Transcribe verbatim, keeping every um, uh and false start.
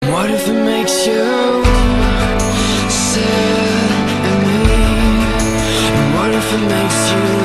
What if it makes you sad and me? And what if it makes you